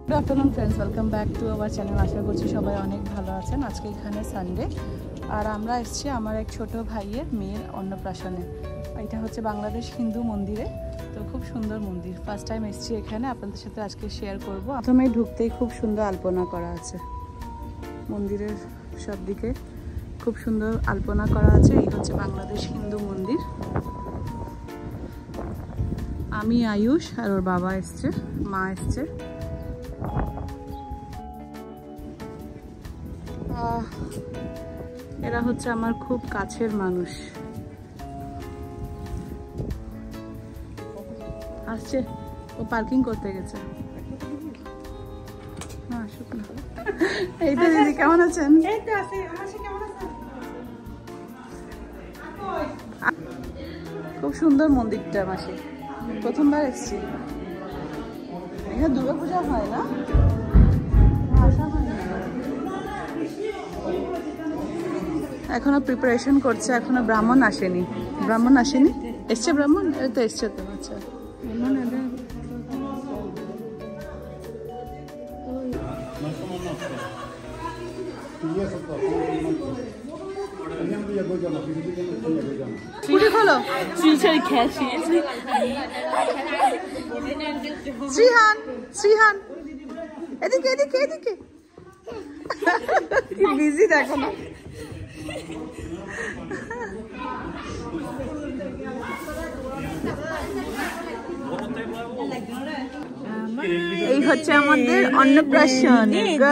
Good afternoon friends, welcome back to our channel. আশা করছি সবাই অনেক ভালো আছেন। আজকে এখানে সানডে আর আমরা এসেছি আমার এক ছোট ভাইয়ের মেয়ের অন্নপ্রাশনে। এটা হচ্ছে বাংলাদেশ হিন্দু মন্দিরে, তো খুব সুন্দর মন্দির। ফার্স্ট টাইম এসেছি এখানে, আপনাদের সাথে আজকে শেয়ার করব। প্রথমে ঢুকতেই খুব সুন্দর আলপনা করা আছে, মন্দিরের সব দিকে খুব সুন্দর আলপনা করা আছে। এই হচ্ছে বাংলাদেশ হিন্দু মন্দির। আমি আয়ুষ আর ওর বাবা এসছে, মা এসছে। এরা হচ্ছে আমার খুব কাছের মানুষ। আসছে, ও পার্কিং করতে গেছে। এই তো দিদি, কেমন আছেন? খুব সুন্দর মন্দিরটা, মাসি প্রথমবার এসছি। এখানে দুর্গাপূজা হয় না? এখনো প্রিপারেশন করছে, এখনো ব্রাহ্মণ আসেনি। ব্রাহ্মণ আসেনি? এসছে ব্রাহ্মণ? এই তো এসছে তো। আচ্ছা, শ্রীহান শ্রীহান এদিকে এদিকে এদিকে। বিজি দেখো না। এই হচ্ছে আমাদের অন্নপ্রাশন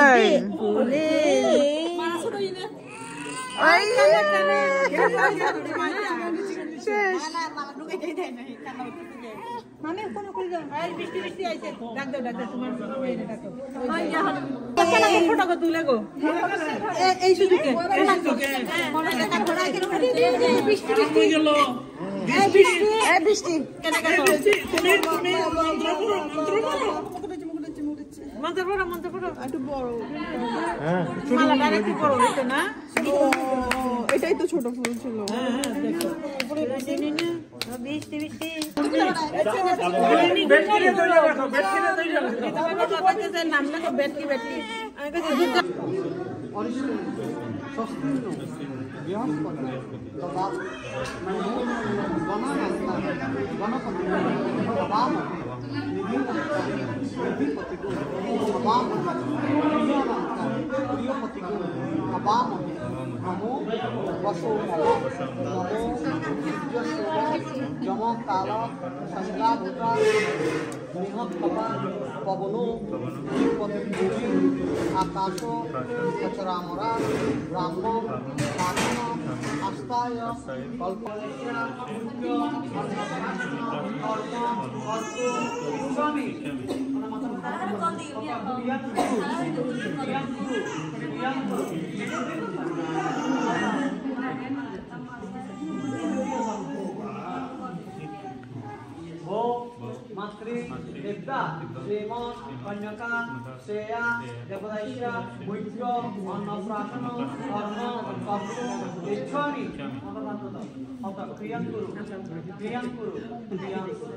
এটাই তো ছোট ফুল ছিল। আকাশ সচরামরা ব্রাহ্ম আস্তায় মাতৃ দেবতা শ্রীমন কন্যকা শ্রেয়া দেবদাস্যা মুখ্য অন্নপ্রাশন কর্ম কর্তু ইচ্ছামি ক্রিয়াঙ্কুরু ক্রিয়াঙ্কুরু ক্রিয়াঙ্কুরু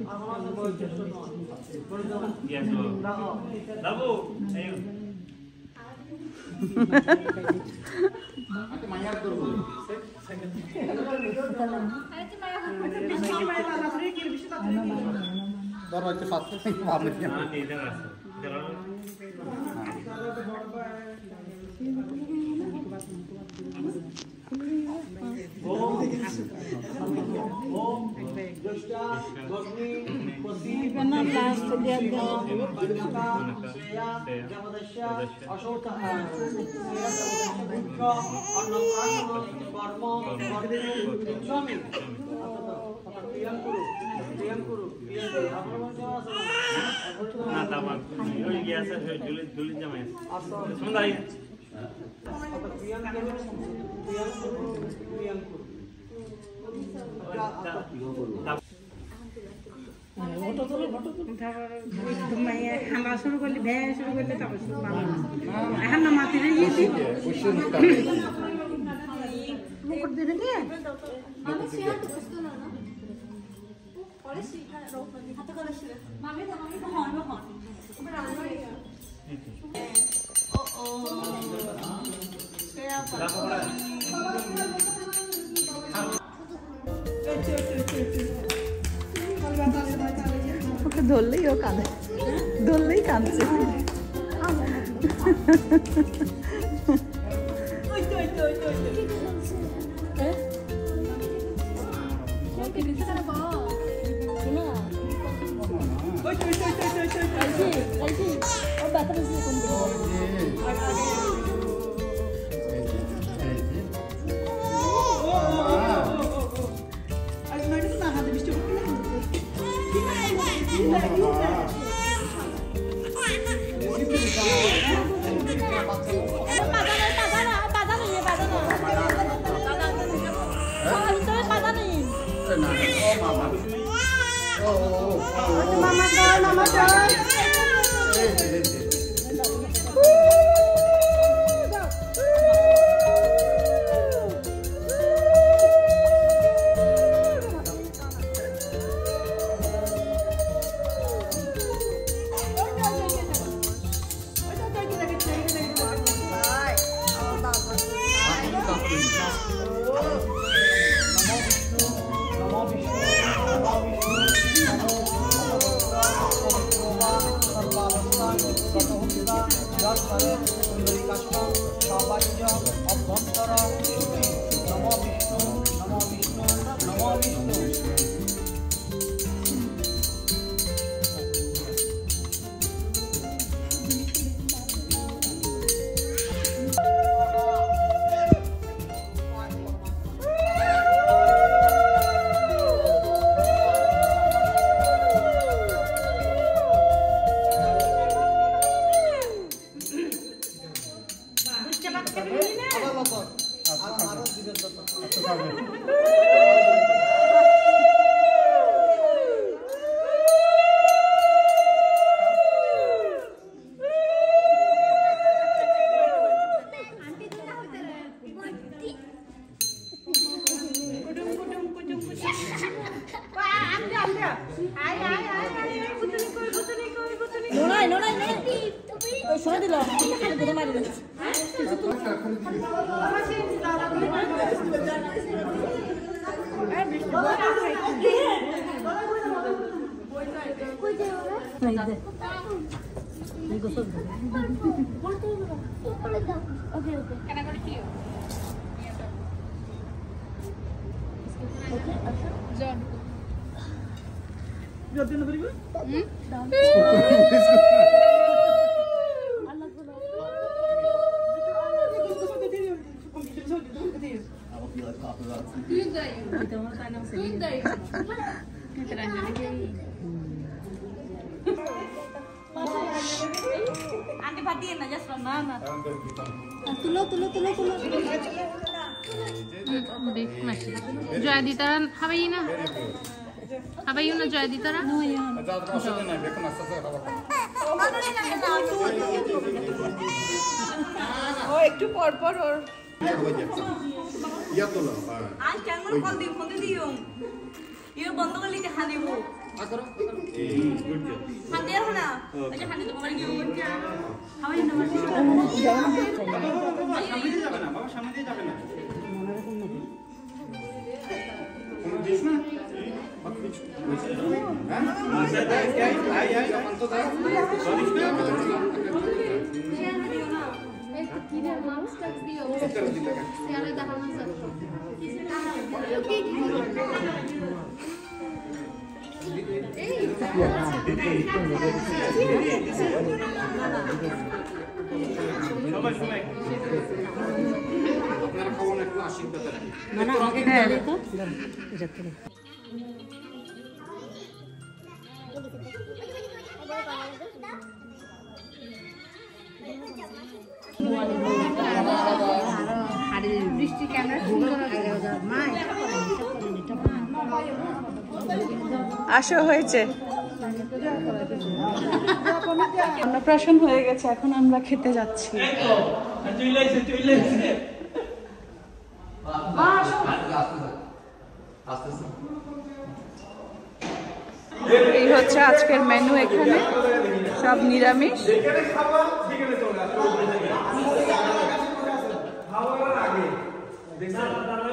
আমরা শুরু করলে ভ্যা শুরু করলে তারপর এখন না মাতিরে গিয়েছি মুকুট দেবে নিয়ে ধরলেই ও কাঁদে, ধরলেই কাঁদছে। জয় দিতারা খাবাই না, খাবাইও না জয় দিতারা। ও একটু পর পর ওর বন্ধ করলে হানিব হাতে আর না আচ্ছা হানি তো বাবার কি হচ্ছে হাওয়াই না সামনে দিয়ে যাবে না বাবা, সামনে দিয়ে যাবে না কোন দিস না মত কিছু হ্যাঁ আই अपन तो दाई सॉरी क्या एक किधर माउस टच दियो यार देखाना सर বৃষ্টি ক্যামেরা সুন্দর আসো হয়েছে, অন্নপ্রাশন হয়ে গেছে, এখন আমরা খেতে যাচ্ছি। এই হচ্ছে আজকের মেনু, এখানে সব নিরামিষ।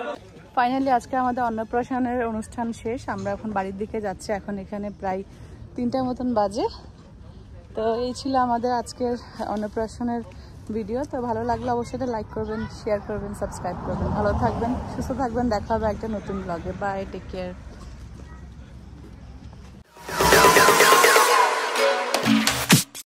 ফাইনালি আজকে আমাদের অন্নপ্রাশনের অনুষ্ঠান শেষ, আমরা এখন বাড়ির দিকে যাচ্ছি। এখন এখানে প্রায় 3টার মতন বাজে। তো এই ছিল আমাদের আজকের অন্নপ্রাশনের ভিডিও। তো ভালো লাগলে অবশ্যই লাইক করবেন, শেয়ার করবেন, সাবস্ক্রাইব করবেন। ভালো থাকবেন, সুস্থ থাকবেন, দেখা হবে একটা নতুন ব্লগে। Bye, take care.